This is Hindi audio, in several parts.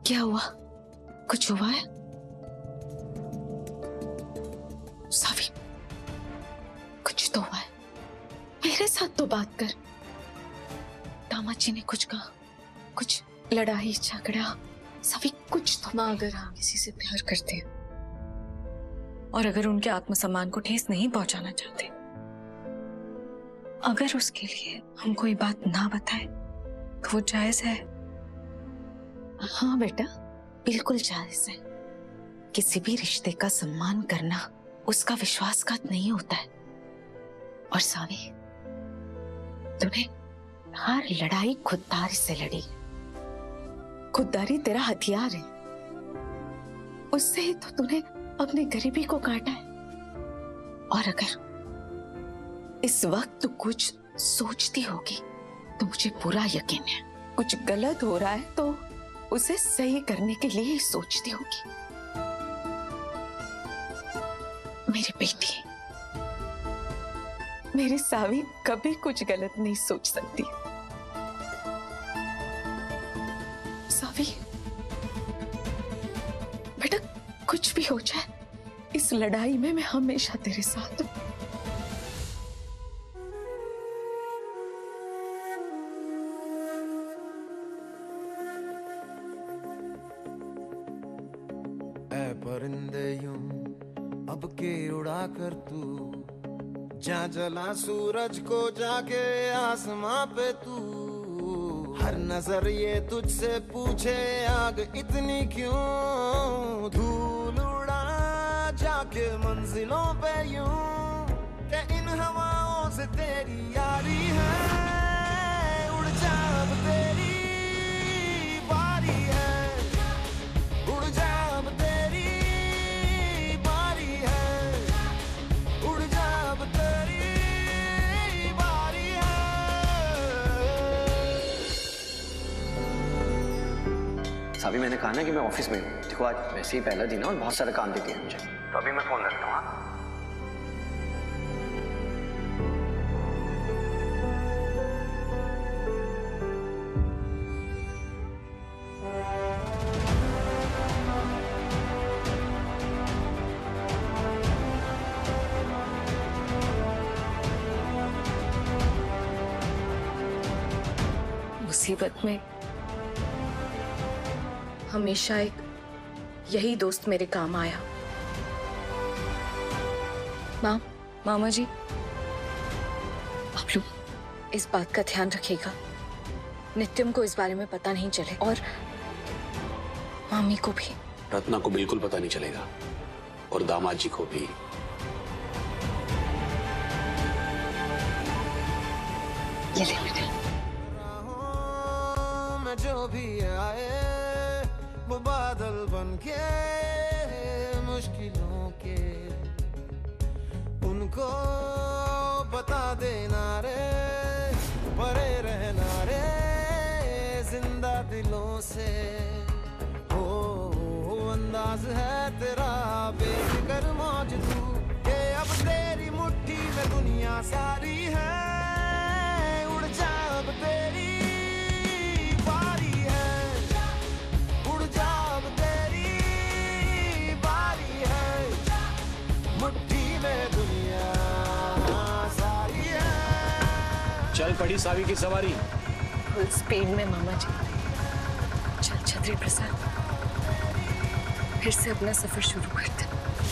क्या हुआ? कुछ हुआ है? सावी, कुछ तो हुआ है। मेरे साथ तो बात कर। दामाद जी ने कुछ कहा, कुछ लड़ाई झगड़ा? सावी कुछ तो। माँ, अगर हम किसी से प्यार करते हैं और अगर उनके आत्मसम्मान को ठेस नहीं पहुंचाना चाहते, अगर उसके लिए हम कोई बात ना बताएं तो वो जायज है। हाँ बेटा, बिल्कुल जायज है। किसी भी रिश्ते का सम्मान करना उसका विश्वासघात नहीं होता है। और सावी, तूने हर लड़ाई खुददारी से लड़ी। खुददारी तेरा हथियार है। उससे ही तो तूने अपने गरीबी को काटा है। और अगर इस वक्त तू कुछ सोचती होगी तो मुझे पूरा यकीन है, कुछ गलत हो रहा है तो उसे सही करने के लिए ही सोचती होगी। मेरी बेटी, मेरी सावी कभी कुछ गलत नहीं सोच सकती। सावी बेटा, कुछ भी हो जाए, इस लड़ाई में मैं हमेशा तेरे साथ हूं। ऐ परिंदे यूं अब के उड़ा कर तू, जा जला सूरज को जाके आसमां पे तू। हर नजर ये तुझसे पूछे आग इतनी क्यों, धूल उड़ा जाके मंजिलों पे यूं, के इन हवाओं से तेरी यारी है। उड़ जा अब तेरी बारी है, उड़ जा अब तेरी बारी है, उड़ जा अब तेरी बारी है। सावी, मैंने कहा ना कि मैं ऑफिस में हूँ। देखो आज वैसे ही पहला दिन है और बहुत सारा काम देती है मुझे, तो अभी मैं फोन रखता हूँ। हाँ? मुसीबत में हमेशा एक यही दोस्त मेरे काम आया। मामा जी, आप लोग इस बात का ध्यान रखिएगा, नित्यम को इस बारे में पता नहीं चले, और मामी को भी। रत्ना को बिल्कुल पता नहीं चलेगा, और दामाद जी को भी। ये ले बेटे। जो भी आए वो बादल बनके मुश्किलों के, उनको बता देना रे, परे रहना रे जिंदा दिलों से। हो अंदाज है तेरा बेफिक्र मौज तू, के अब तेरी मुट्ठी में दुनिया सारी है। उड़ जा अब तेरी बारी है, उड़ जा अब तेरी बारी है, मुट्ठी में दुनिया सारी है। चल पड़ी सावी की सवारी। फुल स्पीड में मामा जी। चल छतरी प्रसाद, फिर से अपना सफर शुरू करते।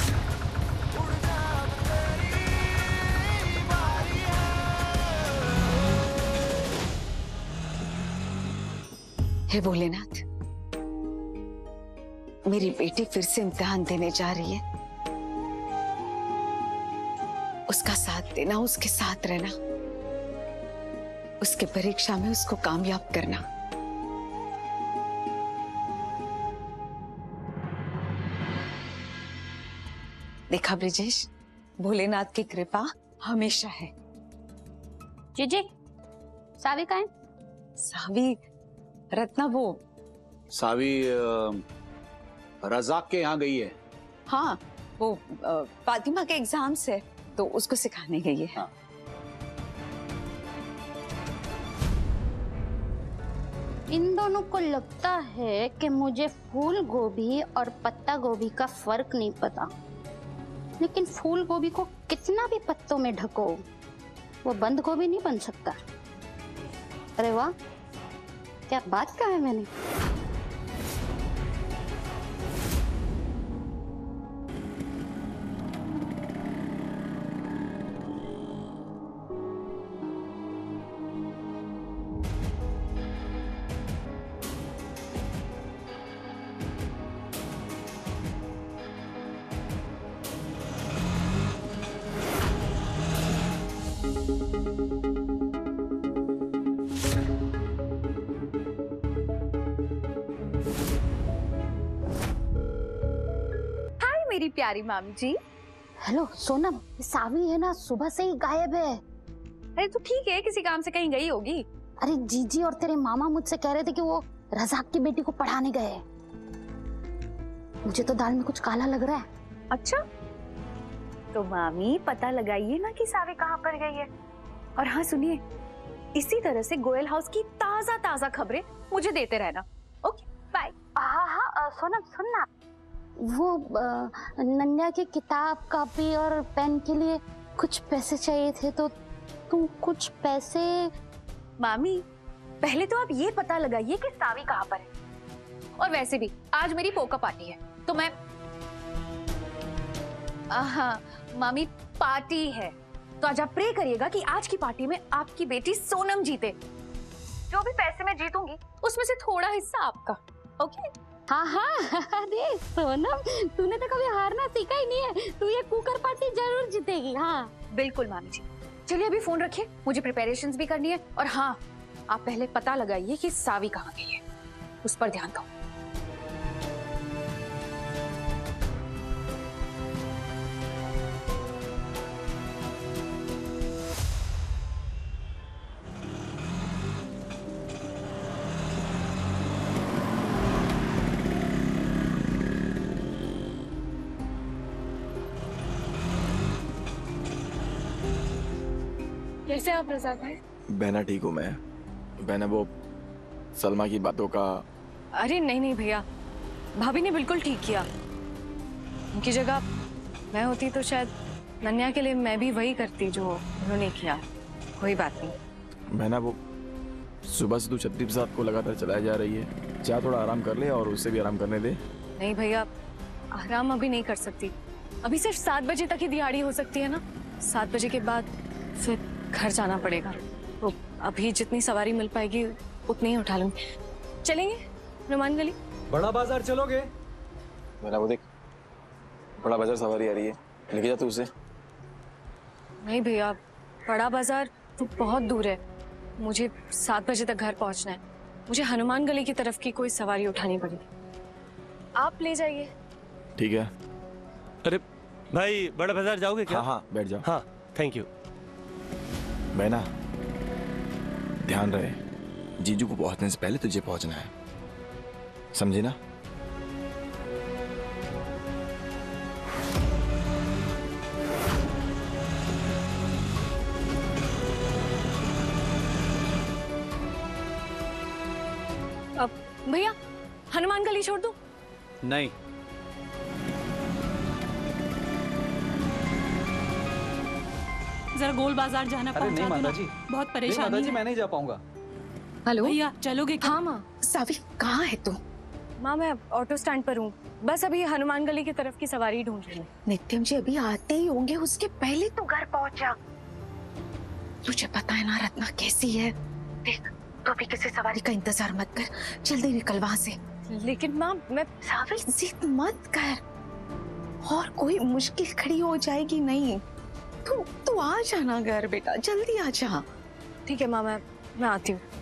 हे भोलेनाथ, मेरी बेटी फिर से इम्तिहान देने जा रही है। उसका साथ देना, उसके साथ रहना, उसके परीक्षा में उसको कामयाब करना। देखा ब्रिजेश, भोलेनाथ की कृपा हमेशा है। जीजी, सावी कहाँ है? सावी, रत्ना वो सावी रजाक के यहाँ गई है। हाँ, वो फातिमा के एग्जाम्स है तो उसको सिखाने गई है। हाँ। इन दोनों को लगता है कि मुझे फूल गोभी और पत्ता गोभी का फर्क नहीं पता, लेकिन फूल गोभी को कितना भी पत्तों में ढको, वो बंद गोभी नहीं बन सकता। अरे वाह, क्या बात कहा है मैंने। मेरी प्यारी मामी जी। हेलो सोनम, सावी है ना, सुबह से ही गायब है। अरे तो ठीक है, किसी काम से कहीं गई होगी। अरे जीजी और तेरे मामा मुझसे कह रहे थे कि वो रज़ाक की बेटी को पढ़ाने गए। मुझे तो दाल में कुछ काला लग रहा है। अच्छा, तो मामी पता लगाइए ना कि सावी कहाँ पर गई है। और हाँ सुनिए, इसी तरह से गोयल हाउस की ताजा ताजा खबरें मुझे देते रहना। Okay bye. हाँ हाँ सोनम सुनना, वो नन्या की किताब कॉपी और पेन के लिए कुछ पैसे चाहिए थे, तो तुम कुछ पैसे। मामी पहले तो आप ये पता लगाइए कि सावी कहाँ पर है। और वैसे भी आज मेरी पोका पार्टी है, तो मैं हाँ मामी पार्टी है, तो आज आप प्रे करिएगा कि आज की पार्टी में आपकी बेटी सोनम जीते। जो भी पैसे मैं जीतूंगी उसमें से थोड़ा हिस्सा आपका। ओके? हाँ हाँ अरे सोनम, तूने तो कभी हारना सीखा ही नहीं है, तू ये कुकर पार्टी जरूर जीतेगी। हाँ बिल्कुल मामी जी। चलिए अभी फोन रखिए, मुझे प्रिपरेशंस भी करनी है। और हाँ, आप पहले पता लगाइए कि सावी कहाँ गई है, उस पर ध्यान दो। कैसे आप रज़ाक भाई? बहना ठीक हूँ मैं। बहना वो सलमा की बातों का। अरे नहीं नहीं भैया, भाभी ने बिल्कुल ठीक किया। उनकी जगह मैं होती तो शायद नन्या के लिए मैं भी वही करती जो उन्होंने किया। कोई बात नहीं। बहना वो सुबह से तू छत्ती प्रसाद को लगातार चलाई जा रही है, चाहे थोड़ा आराम कर ले और उससे भी आराम करने दे। नहीं भैया, आराम अभी नहीं कर सकती। अभी सिर्फ 7 बजे तक ही दिहाड़ी हो सकती है ना। 7 बजे के बाद फिर घर जाना पड़ेगा, तो अभी जितनी सवारी मिल पाएगी उतनी ही उठा लूंगी। चलेंगे हनुमान गली? बड़ा बाजार चलोगे? बहना वो देख, बड़ा बाजार सवारी आ रही है, लेके जा तू उसे। नहीं भैया, बड़ा बाजार तो बहुत दूर है, मुझे 7 बजे तक घर पहुंचना है। मुझे हनुमान गली की तरफ की कोई सवारी उठानी पड़ेगी। आप ले जाइए। ठीक है। अरे भाई, बड़ा बाजार जाओगे क्या? हाँ हाँ बैठ जाओ। हाँ थैंक यू। बहना ध्यान रहे, जीजू को पहुंचने से पहले तुझे पहुंचना है, समझी ना? अब भैया हनुमान गली छोड़ दो। नहीं, जरा गोल बाजार जाना अरे नहीं माता जी, बहुत नहीं परेशानी माता जी, है। मैं नहीं जा पाऊंगा। हेलो भैया चलोगे क्या? हाँ माँ। सावी कहाँ है तू? माँ मैं ऑटो स्टैंड पर हूँ, बस अभी हनुमान गली की तरफ की सवारी ढूंढ रही हूँ। नित्यम जी अभी आते ही होंगे, उसके पहले तू घर पहुंच जा। तुझे पता है ना रत्ना कैसी है। देख, तू भी किसी सवारी का इंतजार मत कर, जल्दी निकल वहां से। लेकिन माँ मैं सावी जिद मत कर, और कोई मुश्किल खड़ी हो जाएगी नहीं। तू आ जाना घर बेटा, जल्दी आ जा। ठीक है माँ, मैं आती हूँ।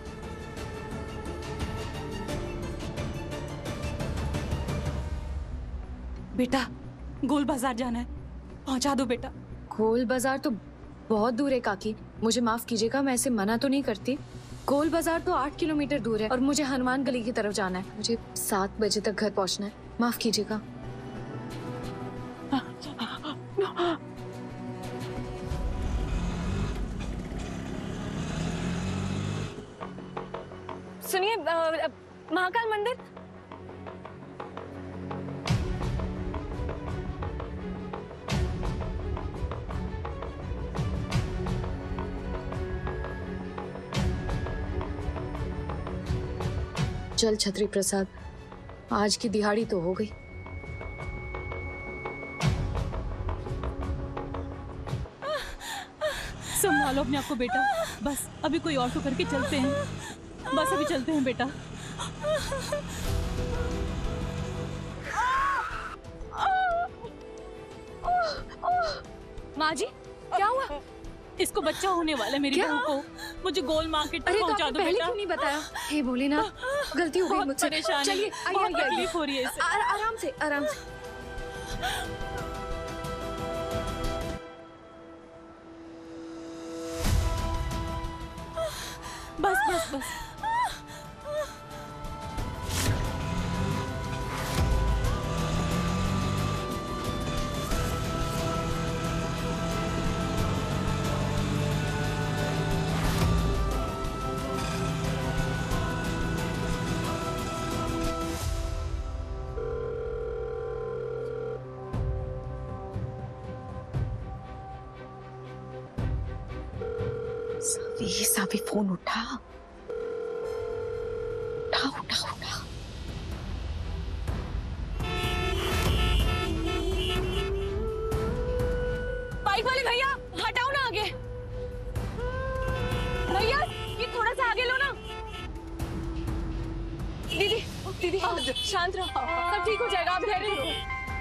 बेटा गोल बाजार जाना है, पहुंचा दो बेटा। गोल बाजार तो बहुत दूर है काकी, मुझे माफ कीजिएगा, मैं ऐसे मना तो नहीं करती। गोल बाजार तो 8 किलोमीटर दूर है और मुझे हनुमान गली की तरफ जाना है। मुझे 7 बजे तक घर पहुंचना है, माफ कीजिएगा। सुनिए महाकाल मंदिर। चल छत्री प्रसाद, आज की दिहाड़ी तो हो गई। संभालो अपने आप को बेटा, बस अभी कोई ऑटो करके चलते हैं, बस अभी चलते हैं बेटा। माँ जी क्या हुआ? इसको बच्चा होने वाला है मेरी बहू को, मुझे गोल मार्केट तक पहुंचा दो पहले बेटा। क्यों नहीं बताया? हे भोलेनाथ, गलती हो गई बहुत मुझसे। परेशान चलिए है, बहुत तकलीफ हो रही है इसे। आराम से आराम से। बस बस बस। सावी फोन उठा उठा उठा उठा। बाइक वाले भैया हटाओ ना आगे। भैया ये थोड़ा सा आगे लो ना। दीदी दीदी शांत रहो, सब ठीक हो जाएगा, आप धैर्य रखो।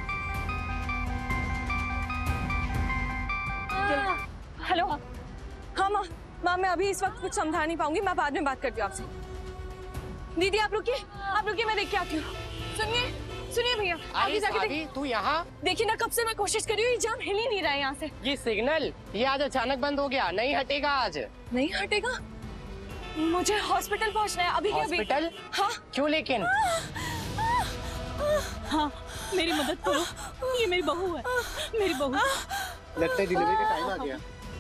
हेलो। हाँ माँ, मैं अभी इस वक्त कुछ समझा नहीं पाऊंगी, मैं बाद में बात करती हूँ आपसे। दीदी आप रुकिए, मैं देख के आती हूँ। सुनिए भैया, आगे जाके देखिए। तू यहाँ देखिए ना, कब से मैं कोशिश कर रही हूँ, ये जाम हिल ही नहीं रहा है यहाँ से। ये सिग्नल ये आज अचानक बंद हो गया, नहीं हटेगा आज। नहीं हटेगा? मुझे हॉस्पिटल पहुँचना है अभी के अभी। हॉस्पिटल? हाँ। क्यों लेकिन? हाँ मेरी मदद करो, ये मेरी बहू है, मेरी बहू। लगता है डिलीवरी का टाइम आ गया।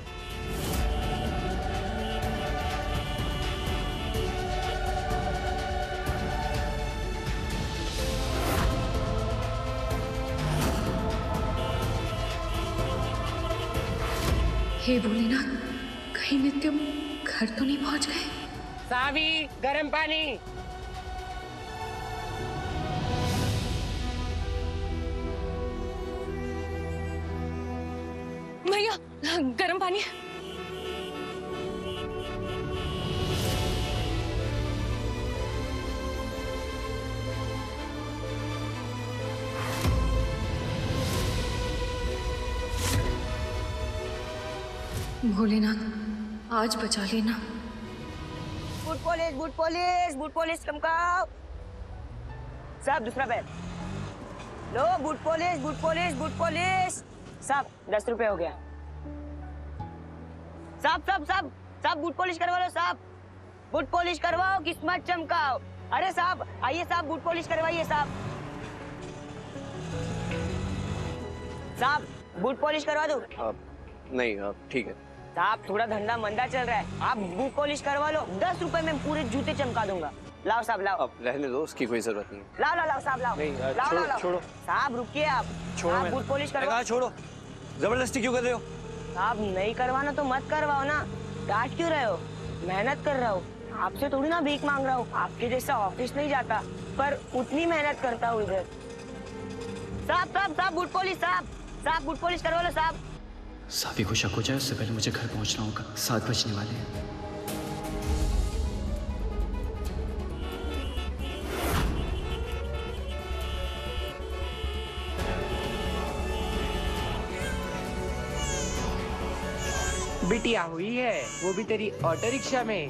हे भोलेनाथ, कहीं नित्यम घर तो नहीं पहुंच गए? सावी गर्म पानी। भैया गर्म पानी। भोलेनाथ आज बचा लेना। बूट पुलिस चमकाओ। साहब दूसरा बैग लो। Boot police. साहब 10 रुपए हो गया। साहब बूट पॉलिश करवा लो साहब। बूट पॉलिश करवाओ, किस्मत चमकाओ। अरे साहब आइए साहब, बूट पॉलिश करवाइए साहब। साहब बूट पॉलिश करवा दो। नहीं ठीक है साहब, थोड़ा धंधा मंदा चल रहा है, आप बूट पॉलिश करवा लो। 10 रुपए में पूरे जूते चमका दूंगा। लाओ साहब लाओ। अब रहने दो, उसकी कोई जरूरत नहीं। लाओ साहब लाओ। नहीं लाओ छोड़ो। साहब रुकिए आप। छोड़ो, बूट पॉलिश करवाओ। छोड़ो, जबरदस्ती क्यों कर रहे हो? साहब नहीं करवाना तो मत करवाओ ना, डांट क्यों रहे हो? मेहनत कर रहा हूँ, आपसे थोड़ी ना भीख मांग रहा हूँ। आपके जैसा ऑफिस नहीं जाता, पर उतनी मेहनत करता हूँ इधर। साहब बूट पॉलिश। साहब बूट पॉलिश करवा लो साहब। सावी को शक हो जाए उससे पहले मुझे घर पहुंचना होगा। 7 बजने वाले हैं। बिटिया हुई है, वो भी तेरी ऑटो रिक्शा में।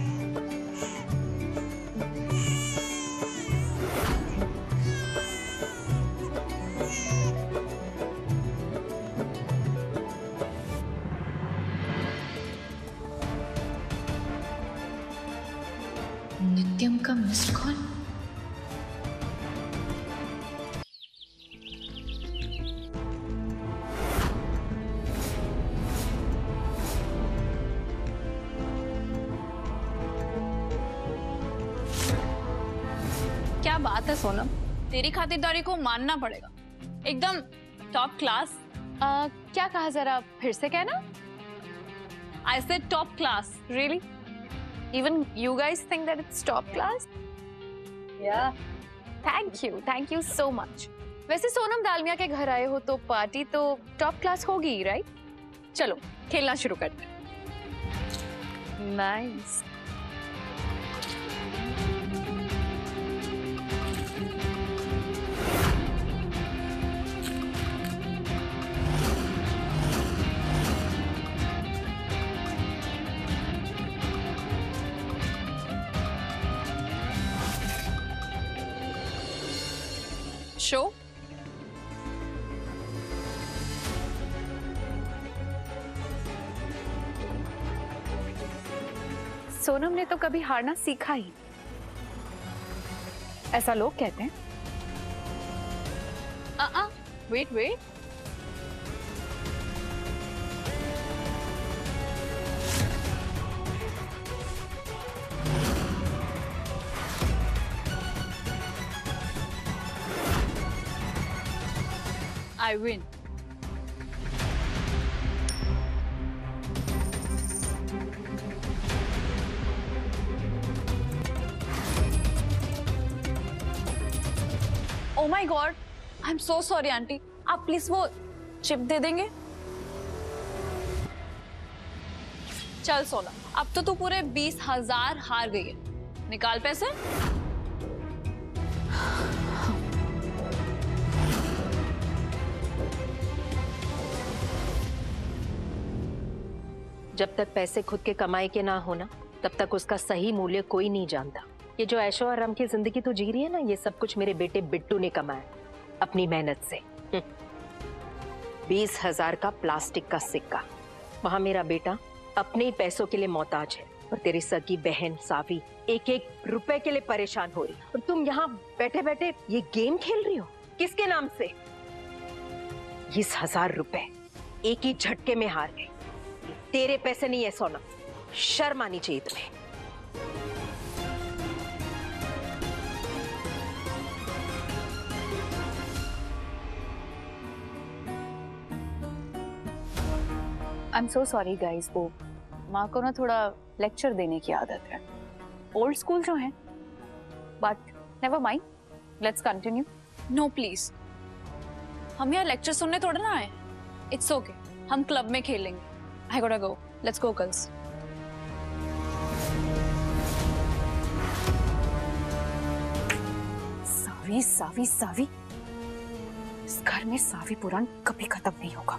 नित्यम का मिस्ड कॉल। बात है सोनम, तेरी खातिरदारी को मानना पड़ेगा, एकदम टॉप क्लास। क्या कहा, जरा फिर से कहना। I said top class. Really? Even you guys think that it's top class? Yeah. Thank you so much. वैसे सोनम दालमिया के घर आए हो तो पार्टी तो टॉप क्लास होगी, राइट? चलो खेलना शुरू करते हैं। Nice. शो सोनम ने तो कभी हारना सीखा ही, ऐसा लोग कहते हैं। Wait I win. Oh my God, I'm so sorry aunty, आप प्लीज वो चिप दे देंगे? चल सोना, अब तो तू पूरे 20,000 हार गई है, निकाल पैसे। जब तक पैसे खुद के कमाई के ना होना, तब तक उसका सही मूल्य कोई नहीं जानता। ये जो ऐशो आराम की जिंदगी तू जी रही है ना, ये सब कुछ मेरे बेटे बिट्टू ने कमाया अपनी मेहनत से। 20,000 का प्लास्टिक का सिक्का, वहां मेरा बेटा अपने ही पैसों के लिए मोहताज है, और तेरी सगी बहन सावी एक एक रुपए के लिए परेशान हो रही, और तुम यहाँ बैठे बैठे ये गेम खेल रही हो। किसके नाम से? 20,000 रुपए एक ही झटके में हार गई। तेरे पैसे नहीं है सोना, शर्म आनी चाहिए तुम्हें। I'm so sorry guys, वो माँ को ना थोड़ा लेक्चर देने की आदत है, ओल्ड स्कूल जो है, but never mind, let's continue. No please, हम यहाँ लेक्चर सुनने थोड़ा ना आए, इट्स ओके, हम क्लब में खेलेंगे। I gotta go. Let's go, girls. सावी। इस घर में सावी पुराण कभी खत्म नहीं होगा।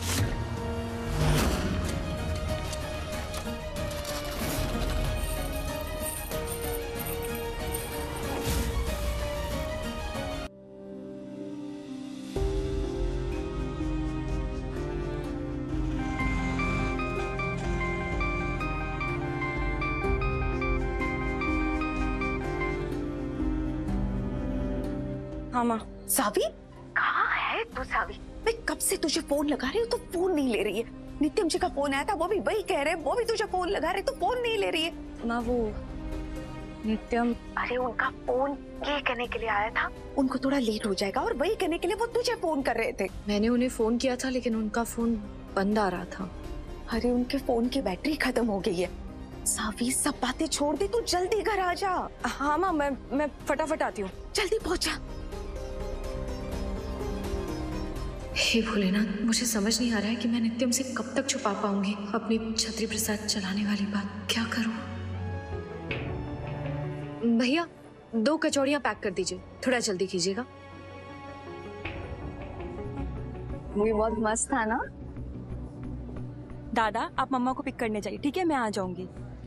हाँ माँ। सावी कहाँ है तू? सावी मैं कब से तुझे फोन लगा रही हूँ तो फोन नहीं ले रही है। नित्यम जी का फोन आया था, वो भी वही कह रहे हैं, वो भी तुझे फोन लगा रहे तो फोन नहीं ले रही है। माँ वो नित्यम, अरे उनका फोन ये कहने के लिए आया था उनको थोड़ा लेट हो जाएगा, और वही कहने के लिए वो तुझे फोन कर रहे थे। मैंने उन्हें फोन किया था लेकिन उनका फोन बंद आ रहा था। अरे उनके फोन की बैटरी खत्म हो गई है। सावी सब बातें छोड़ दे, तू जल्दी घर आ जा। हाँ माँ, मैं फटाफट आती हूँ। जल्दी पहुंचा। हे भोलेनाथ, मुझे समझ नहीं आ रहा है कि मैं नित्यम से कब तक छुपा पाऊंगी अपनी छतरी प्रसाद चलाने वाली बात। क्या करूं? भैया 2 कचौड़ियां पैक कर दीजिए, थोड़ा जल्दी कीजिएगा। मूवी बहुत मस्त था ना? दादा आप मम्मा को पिक करने जाइए, ठीक है? मैं आ जाऊंगी।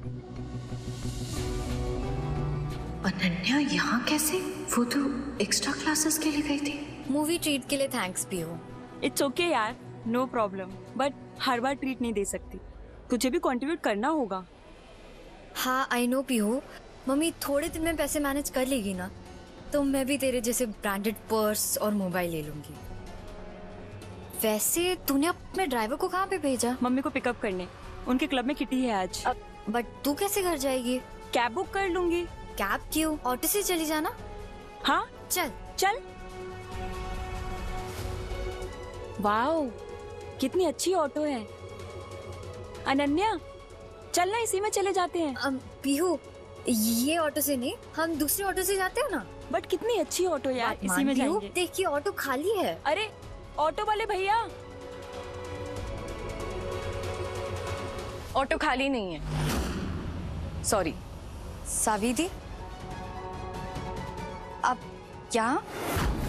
अनन्या यहाँ कैसे? वो तो एक्स्ट्रा क्लासेस के लिए गई थी। मूवी ट्रीट के लिए थैंक्स पीहू। इट्स ओके यार, नो प्रॉब्लम, बट हर बार ट्रीट नहीं दे सकती, तुझे भी कंट्रीब्यूट करना होगा। हाँ आई नो पीहू, मम्मी थोड़े दिन में पैसे मैनेज कर लेगी ना, तो मैं भी तेरे जैसे ब्रांडेड पर्स और मोबाइल ले लूंगी। वैसे तूने अपने ड्राइवर को कहाँ पे भेजा? मम्मी को पिकअप करने, उनके क्लब में किटी है आज। बट तू कैसे घर जाएगी? कैब बुक कर लूंगी। कैब क्यों? ऑटो से चली जाना। हाँ चल चल। वाओ, कितनी अच्छी ऑटो है। अनन्या, चल ना इसी में चले जाते हैं। पीहू, ये ऑटो से नहीं, हम दूसरे ऑटो से जाते हो ना। बट कितनी अच्छी ऑटो यार, इसी में जाएंगे। देखिए ऑटो खाली है। अरे ऑटो वाले भैया, ऑटो खाली नहीं है, सॉरी। सावी दी, आप यहाँ?